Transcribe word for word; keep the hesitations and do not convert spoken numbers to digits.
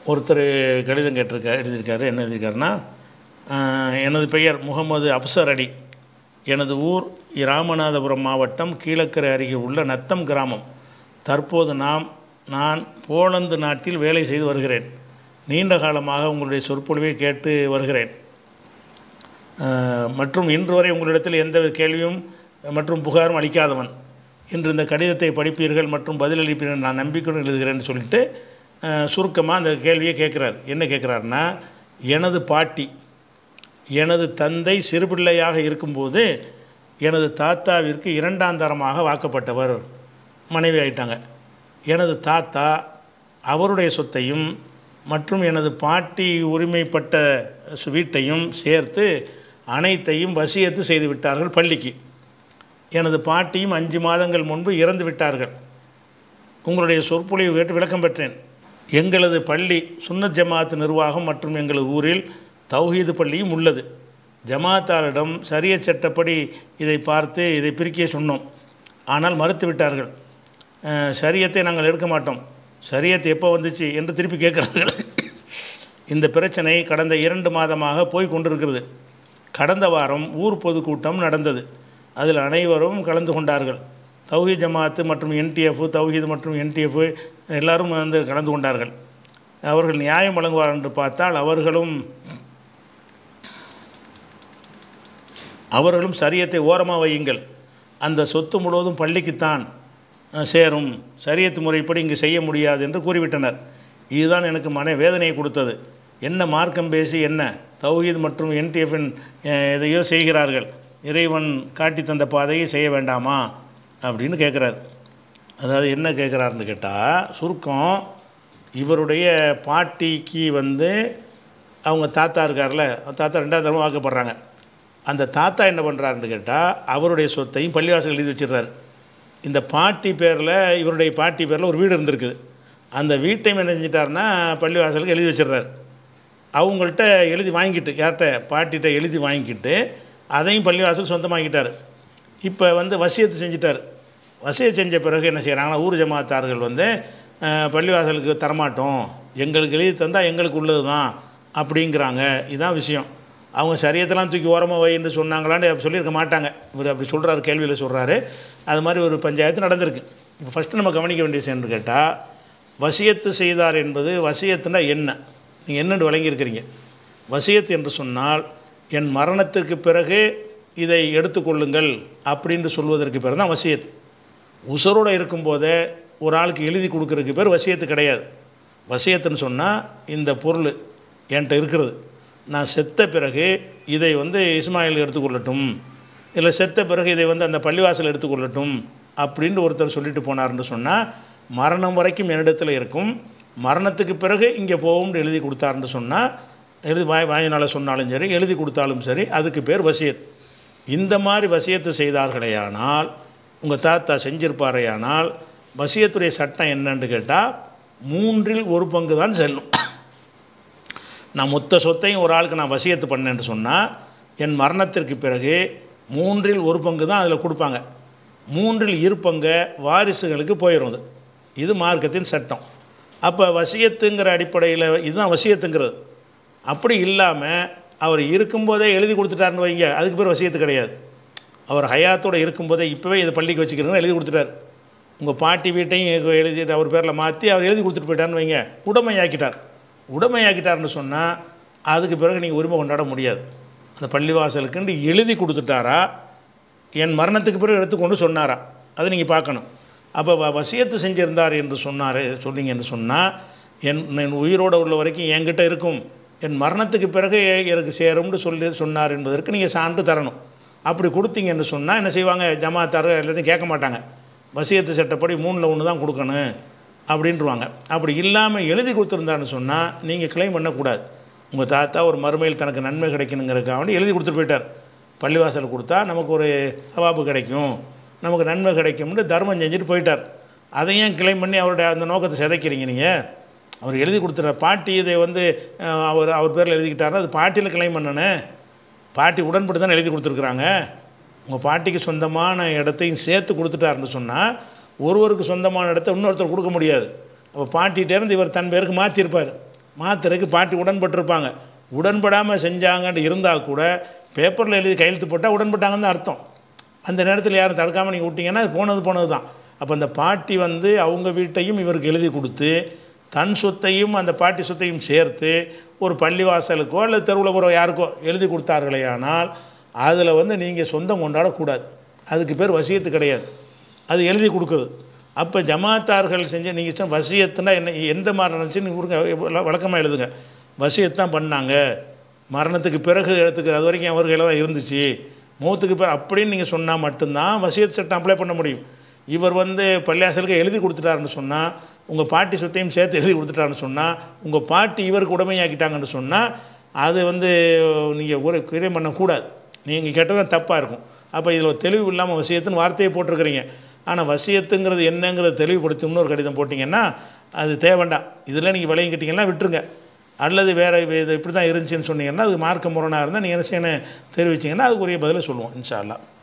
ஒருத்தர் கடிதம் கேட்டிருக்காரு, எழுதியிருக்காரு. என்ன எழுதியிருக்காருன்னா, எனது பெயர் முகமது அப்சர் அலி. எனது ஊர் ராமநாதபுரம் மாவட்டம் கீழக்கரை அருகே உள்ள நத்தம் கிராமம். தற்போது நாம் நான் போலந்து நாட்டில் வேலை செய்து வருகிறேன். நீண்ட காலமாக உங்களுடைய சொற்பொழிவை கேட்டு வருகிறேன் மற்றும் இன்று வரை உங்களிடத்தில் எந்த கேள்வியும் மற்றும் புகாரும் அளிக்காதவன். இன்று இந்த கடிதத்தை படிப்பீர்கள் மற்றும் பதிலளிப்பீர்கள் நான் நம்பிக்கையுடன் எழுதுகிறேன்னு சொல்லிட்டு சுருக்கமாக அந்த கேள்வியை கேட்குறார். என்ன கேட்குறாருன்னா, எனது பாட்டி எனது தந்தை சிறுபிள்ளையாக இருக்கும்போது எனது தாத்தாவிற்கு இரண்டாம் தரமாக வாக்கப்பட்டவர், மனைவி ஆயிட்டாங்க. எனது தாத்தா அவருடைய சொத்தையும் மற்றும் எனது பாட்டி உரிமைப்பட்ட வீட்டையும் சேர்த்து அனைத்தையும் வசியத்து செய்து விட்டார்கள் பள்ளிக்கு. எனது பாட்டியும் அஞ்சு மாதங்கள் முன்பு இறந்து விட்டார்கள். உங்களுடைய சொற்பொழிவு கேட்டு விளக்கம் பெற்றேன். எங்களது பள்ளி சுன்னத் ஜமாத் நிர்வாகம் மற்றும் எங்களது ஊரில் தௌஹீது பள்ளியும் உள்ளது. ஜமாத்தாரிடம் சரிய சட்டப்படி இதை பார்த்து இதை பிரிக்க சொன்னோம், ஆனால் மறுத்து விட்டார்கள். சரியத்தை நாங்கள் எடுக்க மாட்டோம், சரியத்தை எப்போ வந்துச்சு என்று திருப்பி கேட்குறார்கள். இந்த பிரச்சனை கடந்த இரண்டு மாதமாக போய் கொண்டிருக்கிறது. கடந்த வாரம் ஊர் பொதுக்கூட்டம் நடந்தது. அதில் அனைவரும் கலந்து கொண்டார்கள். தௌஹீத் ஜமாத்து மற்றும் என்டிஎஃப், தௌஹீது மற்றும் என்டிஎஃப் எல்லாரும் வந்து கலந்து கொண்டார்கள். அவர்கள் நியாயம் வழங்குவார் என்று பார்த்தால் அவர்களும் அவர்களும் சரியத்தை ஓரமாக வையுங்கள், அந்த சொத்து முழுவதும் பள்ளிக்குத்தான் சேரும், சரியத்து முறைப்படி இங்கு செய்ய முடியாது என்று கூறிவிட்டனர். இதுதான் எனக்கு மன வேதனையை கொடுத்தது. என்ன மார்க்கம் பேசி என்ன தௌஹீத் மற்றும் என்டிஎஃபின் எதையோ செய்கிறார்கள், இறைவன் காட்டி தந்த பாதையை செய்ய வேண்டாமா அப்படின்னு கேட்குறாரு. அதாவது என்ன கேட்குறாருன்னு கேட்டால், சுருக்கம், இவருடைய பாட்டிக்கு வந்து அவங்க தாத்தா இருக்கார்ல, தாத்தா ரெண்டாவது தடவை வாக்கப்படுறாங்க. அந்த தாத்தா என்ன பண்ணுறாருன்னு கேட்டால் அவருடைய சொத்தையும் பள்ளிவாசல் எழுதி வச்சிடுறாரு. இந்த பாட்டி பேரில், இவருடைய பாட்டி பேரில் ஒரு வீடு இருந்திருக்குது. அந்த வீட்டையும் என்ன செஞ்சிட்டாருன்னா பள்ளிவாசலுக்கு எழுதி வச்சிடுறாரு. அவங்கள்ட்ட எழுதி வாங்கிட்டு, யார்கிட்ட, பாட்டிகிட்ட எழுதி வாங்கிக்கிட்டு அதையும் பள்ளிவாசல் சொந்தமாக்கிட்டார். இப்போ வந்து வசியத்து செஞ்சிட்டார். வசியத்து செஞ்ச பிறகு என்ன செய்கிறாங்கன்னா, ஊர் ஜமாத்தார்கள் வந்து பள்ளிவாசலுக்கு தரமாட்டோம், எங்களுக்கு எழுதி தந்தால் எங்களுக்கு உள்ளது தான் அப்படிங்கிறாங்க. இதுதான் விஷயம். அவங்க சரியத்தெல்லாம் தூக்கி ஓரமாக வை என்று சொன்னாங்களான்னு சொல்லியிருக்க மாட்டாங்க. இவர் அப்படி சொல்கிறாரு, கேள்வியில் சொல்கிறாரு. அது மாதிரி ஒரு பஞ்சாயத்து நடந்திருக்கு. இப்போ ஃபஸ்ட்டு நம்ம கவனிக்க வேண்டிய விஷயம் என்று கேட்டால், வசியத்து செய்தார் என்பது, வசியத்துனா என்ன, நீங்கள் என்னென்று விளங்கியிருக்கிறீங்க. வசியத்து என்று சொன்னால், என் மரணத்திற்கு பிறகு இதை எடுத்துக்கொள்ளுங்கள் அப்படின்னு சொல்வதற்கு பேர் தான் வசியத். உசுரோடு இருக்கும்போதே ஒரு ஆளுக்கு எழுதி கொடுக்குறதுக்கு பேர் வசியத்து கிடையாது. வசியத்துன்னு சொன்னால், இந்த பொருள் என்கிட்ட இருக்கிறது, நான் செத்த பிறகு இதை வந்து இஸ்மாயில் எடுத்துக்கொள்ளட்டும், இல்லை செத்த பிறகு இதை வந்து அந்த பள்ளிவாசல் எடுத்துக்கொள்ளட்டும் அப்படின்னு ஒருத்தர் சொல்லிட்டு போனார்னு சொன்னால், மரணம் வரைக்கும் என்னிடத்தில் இருக்கும், மரணத்துக்கு பிறகு இங்கே போகும்னு எழுதி கொடுத்தாருன்னு சொன்னால், எழுதி வாய் வாயினால் சொன்னாலும் சரி, எழுதி கொடுத்தாலும் சரி, அதுக்கு பேர் வசியத். இந்த மாதிரி வசியத்து செய்தார்களேயானால், உங்கள் தாத்தா செஞ்சிருப்பாரையானால், வசியத்துடைய சட்டம் என்னன்னு கேட்டால், மூன்றில் ஒரு பங்கு தான் செல்லும். நான் மொத்த சொத்தையும் ஒரு ஆளுக்கு நான் வசியத்து பண்ணேன்னு சொன்னால், என் மரணத்திற்கு பிறகு மூன்றில் ஒரு பங்கு தான் அதில் கொடுப்பாங்க. மூன்றில் இரு பங்கு வாரிசுகளுக்கு போயிடும். அது இது மார்க்கத்தின் சட்டம். அப்போ வசியத்துங்கிற அடிப்படையில் இதுதான் வசியத்துங்கிறது. அப்படி இல்லாமல் அவர் இருக்கும்போதே எழுதி கொடுத்துட்டாருன்னு வைங்க, அதுக்கு பேர் வசியத்து கிடையாது. அவர் ஹயாத்தோடு இருக்கும்போதே இப்போவே இதை பள்ளிக்கு வச்சுக்கிறேன்னு எழுதி கொடுத்துட்டார். உங்கள் பாட்டி வீட்டையும் எழுதிட்டு அவர் பேரில் மாற்றி அவர் எழுதி கொடுத்துட்டு போயிட்டார்னு வைங்க, உடைமையாக்கிட்டார். உடைமையாக்கிட்டார்னு சொன்னால் அதுக்கு பிறகு நீங்கள் உரிமை கொண்டாட முடியாது. அந்த பள்ளிவாசலுக்குன்னு எழுதி கொடுத்துட்டாரா, என் மரணத்துக்கு பிறகு எடுத்துக்கொண்டு சொன்னாரா, அதை நீங்கள் பார்க்கணும். அப்போ வசியத்து செஞ்சிருந்தார் என்று சொன்னார் சொன்னீங்கன்னு சொன்னால், என் என் உயிரோடு உள்ள வரைக்கும் என்கிட்ட இருக்கும், என் மரணத்துக்கு பிறகு எனக்கு சேரும்னு சொல்லி சொன்னார் என்பதற்கு நீங்கள் சான்று தரணும். அப்படி கொடுத்தீங்கன்னு சொன்னால் என்ன செய்வாங்க, ஜமாத்தார் எல்லாத்தையும் கேட்க மாட்டாங்க. வசியத்து சட்டப்படி மூணில் ஒன்று தான் கொடுக்கணும் அப்படின்ட்டுருவாங்க. அப்படி இல்லாமல் எழுதி கொடுத்துருந்தாருன்னு சொன்னால் நீங்கள் கிளைம் பண்ணக்கூடாது. உங்கள் தாத்தா ஒரு மறுமையில் தனக்கு நன்மை கிடைக்கணுங்கிறதுக்காக வேண்டி எழுதி கொடுத்துட்டு போயிட்டார். பள்ளிவாசல் கொடுத்தா நமக்கு ஒரு சவாபு கிடைக்கும், நமக்கு நன்மை கிடைக்கும்னு தர்மம் செஞ்சுட்டு போயிட்டார். அதையும் கிளைம் பண்ணி அவருடைய அந்த நோக்கத்தை சிதைக்கிறீங்க நீங்கள். அவர் எழுதி கொடுத்துட்ற பாட்டி இதை வந்து அவர் அவர் பேரில் எழுதிக்கிட்டாருன்னா அது பாட்டியில் கிளைம் பண்ணனே. பாட்டி உடன்பட்டு தான் எழுதி கொடுத்துருக்குறாங்க. உங்கள் பாட்டிக்கு சொந்தமான இடத்தையும் சேர்த்து கொடுத்துட்டாருன்னு சொன்னால், ஒருவருக்கு சொந்தமான இடத்த இன்னொருத்தர் கொடுக்க முடியாது. அப்போ பாட்டிகிட்டேருந்து இவர் தன் பேருக்கு மாற்றிருப்பார். மாத்திரைக்கு பாட்டி உடன்பட்டிருப்பாங்க. உடன்படாமல் செஞ்சாங்கன்னு இருந்தால் கூட பேப்பரில் எழுதி கையெழுத்து போட்டால் உடன்பட்டாங்கன்னு தான் அர்த்தம். அந்த நேரத்தில் யாரும் தடுக்காமல் நீங்கள் விட்டிங்கன்னா அது போனது போனது தான். அப்போ அந்த பாட்டி வந்து அவங்க வீட்டையும் இவருக்கு எழுதி கொடுத்து தன் சொத்தையும் அந்த பாட்டி சொத்தையும் சேர்த்து ஒரு பள்ளிவாசலுக்கோ அல்லது தெருவில் போகிற யாருக்கோ எழுதி கொடுத்தார்களே, ஆனால் அதில் வந்து நீங்கள் சொந்தம் கொண்டாடக்கூடாது. அதுக்கு பேர் வசியத்து கிடையாது, அது எழுதி கொடுக்குறது. அப்போ ஜமாத்தார்கள் செஞ்ச நீங்கள் சொன்ன வசியத்துனா என்ன, எந்த மாதிரி நினச்சின்னு ஊருங்க வழக்கமாக எழுதுங்க. வசியத்து தான் பண்ணாங்க, மரணத்துக்கு பிறகு எடுத்துக்க, அது வரைக்கும் அவர்கள் தான் இருந்துச்சு, மூத்துக்கு பிறகு அப்படின்னு நீங்கள் சொன்னால் மட்டும்தான் வசியத்து சட்டம் அப்ளை பண்ண முடியும். இவர் வந்து பள்ளியாசலுக்கு எழுதி கொடுத்துட்டாருன்னு சொன்னால், உங்கள் பாட்டி சொத்தையும் சேர்த்து எழுதி கொடுத்துட்டாருன்னு சொன்னால், உங்கள் பாட்டி இவருக்கு உடமையாக்கிட்டாங்கன்னு சொன்னால், அது வந்து நீங்கள் ஒரு கிரியம் பண்ணக்கூடாது. நீங்கள் கேட்டதான் தப்பாக இருக்கும். அப்போ இதில் தெளிவு இல்லாமல் வசியத்துன்னு வார்த்தையை போட்டிருக்கிறீங்க. ஆனால் வசியத்துங்கிறது என்னங்கிறத தெளிவுபடுத்தும்னு ஒரு கடிதம் போட்டிங்கன்னா அது தேவைண்டாம். இதில் நீங்கள் விலையும் கிட்டிங்கன்னா விட்டுருங்க. அல்லது வேறு இது இப்படி தான் இருந்துச்சுன்னு சொன்னீங்கன்னா அது மார்க்க முரணாக இருந்தால் நீங்கள் என்ன செய்யணும் தெரிவிச்சிங்கன்னா அதுக்குரிய பதிலை சொல்லுவோம் இன்ஷா அல்லாஹ்.